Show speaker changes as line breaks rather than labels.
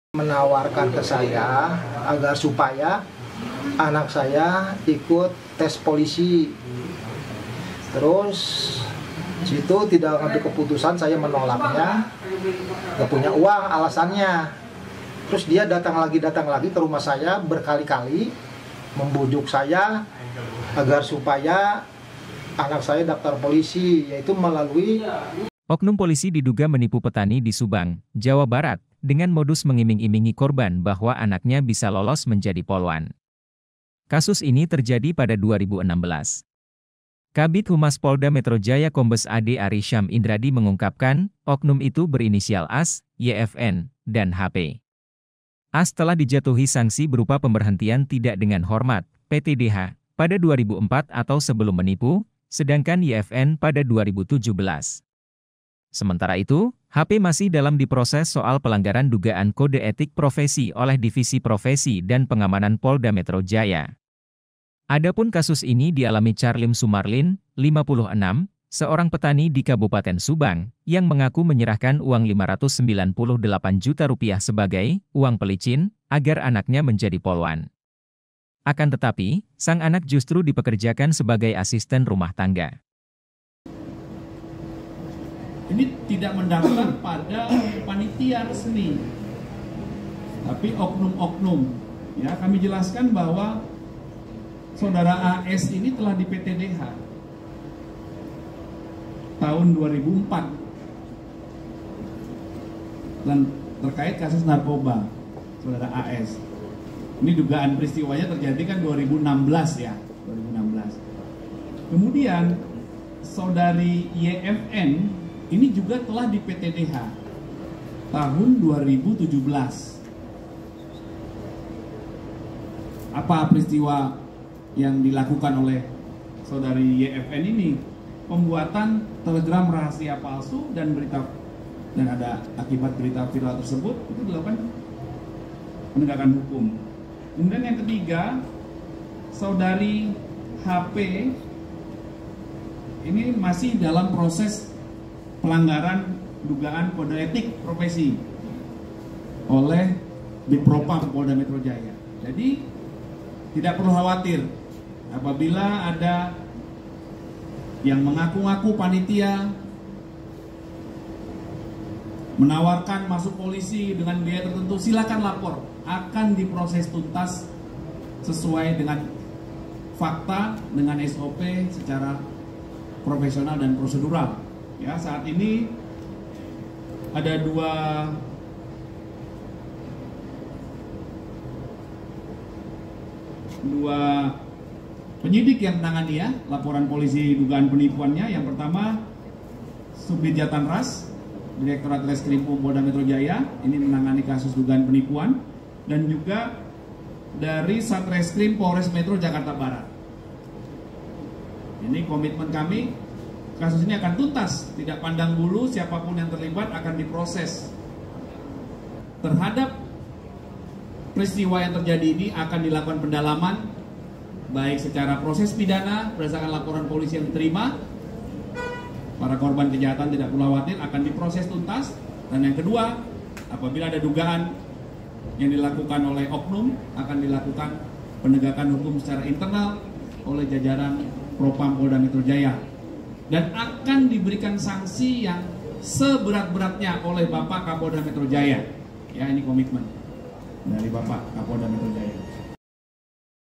menawarkan ke saya agar supaya anak saya ikut tes polisi. Terus situ tidak ada keputusan, saya menolaknya, gak punya uang alasannya. Terus dia datang lagi ke rumah saya berkali-kali membujuk saya agar supaya anak saya daftar polisi, yaitu melalui
oknum polisi diduga menipu petani di Subang, Jawa Barat, dengan modus mengiming-imingi korban bahwa anaknya bisa lolos menjadi polwan. Kasus ini terjadi pada 2016. Kabid Humas Polda Metro Jaya Kombes AD Ari Syam Indradi mengungkapkan, oknum itu berinisial AS, YFN, dan HP. AS telah dijatuhi sanksi berupa pemberhentian tidak dengan hormat, PTDH, pada 2004 atau sebelum menipu, sedangkan YFN pada 2017. Sementara itu, HP masih dalam diproses soal pelanggaran dugaan kode etik profesi oleh Divisi Profesi dan Pengamanan Polda Metro Jaya. Adapun kasus ini dialami Charlim Sumarlin, 56, seorang petani di Kabupaten Subang, yang mengaku menyerahkan uang Rp598 juta sebagai uang pelicin agar anaknya menjadi polwan. Akan tetapi, sang anak justru dipekerjakan sebagai asisten rumah tangga.
Ini tidak mendaftar pada panitia resmi, tapi oknum-oknum. Ya, kami jelaskan bahwa saudara AS ini telah di PTDH tahun 2004 dan terkait kasus narkoba saudara AS. Ini dugaan peristiwanya terjadi kan 2016 ya, 2016. Kemudian saudari YFN ini juga telah di PTDH tahun 2017. Apa peristiwa yang dilakukan oleh saudari YFN ini? Pembuatan telegram rahasia palsu dan ada akibat berita viral tersebut itu dilakukan penegakan hukum. Kemudian yang ketiga, saudari HP ini masih dalam proses pelanggaran dugaan kode etik profesi oleh Bitpropam Polda Metro Jaya. Jadi tidak perlu khawatir apabila ada yang mengaku-ngaku panitia menawarkan masuk polisi dengan biaya tertentu, silakan lapor, akan diproses tuntas sesuai dengan fakta, dengan SOP secara profesional dan prosedural. Ya, saat ini ada dua penyidik yang menangani ya laporan polisi dugaan penipuannya. Yang pertama Subdit Jatanras, Direktorat Reskrimum Polda Metro Jaya, ini menangani kasus dugaan penipuan, dan juga dari Satreskrim Polres Metro Jakarta Barat. Ini komitmen kami, kasus ini akan tuntas, tidak pandang bulu, siapapun yang terlibat akan diproses. Terhadap peristiwa yang terjadi ini akan dilakukan pendalaman, baik secara proses pidana berdasarkan laporan polisi yang diterima. Para korban kejahatan tidak perlu khawatir, akan diproses tuntas. Dan yang kedua, apabila ada dugaan yang dilakukan oleh oknum, akan dilakukan penegakan hukum secara internal oleh jajaran Propam Polda Metro Jaya. Dan akan diberikan sanksi yang seberat-beratnya oleh Bapak Kapolda Metro Jaya. Ya, ini komitmen dari Bapak Kapolda Metro Jaya.